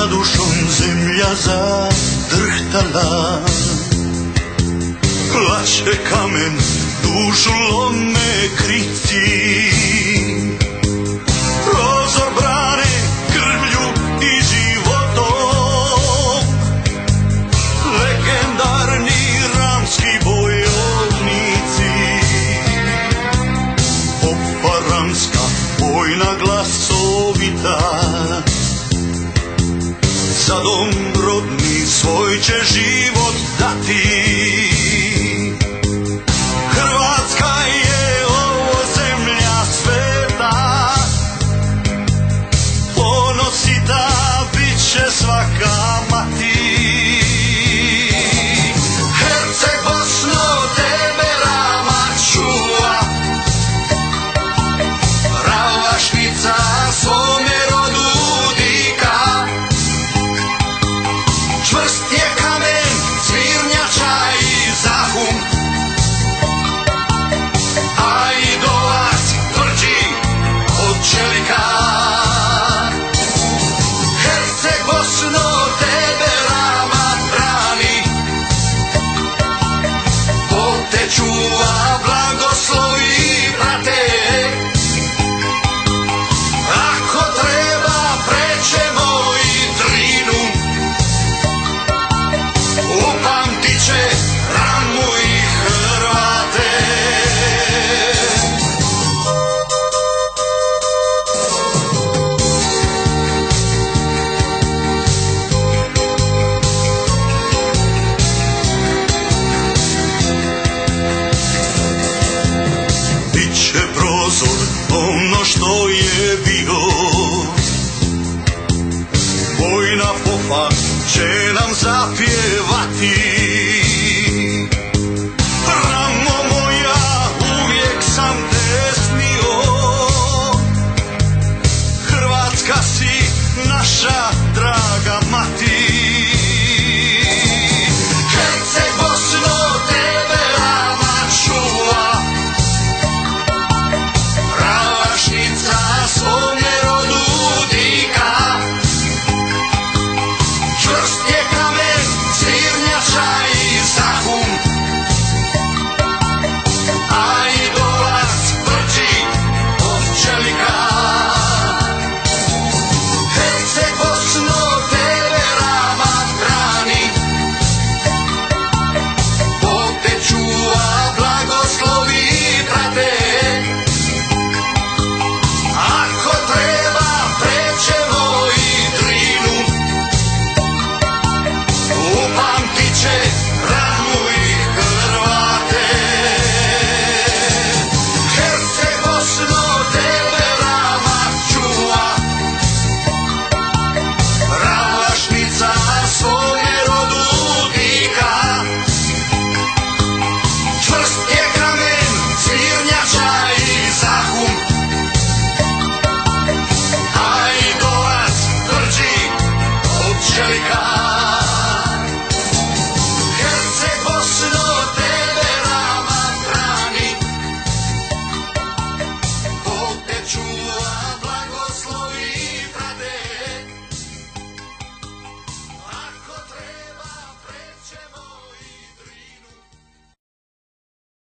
dušom zemlja zadrhtala, plaće kamen, dušu lome krici. Prozor brane krvlju i životom, legendarni ramski bojovnici. Opa ramska, vojna glasovita, za dom rodni svoj će život dati. Hrvatska je ovo zemlja sveta, ponosita bit će svaka mati. Herceg Bosno, tebe Rama čuva, Ravašnica svome rodu dika. Čvrst je kamen, svirnjača i zahum, a idolac tvrđi od čelika. Herceg Bosno, tebe Rama brani, Bog te čuva, blagoslovi brate. Ako treba prećemo i Drinu, upamtit će Ramu i Hrvate. Biće prozor ono što je bio, vojna popa će nam zapjevati. Ramo moja, uvijek sam te snio, Hrvatska si naša draga mati.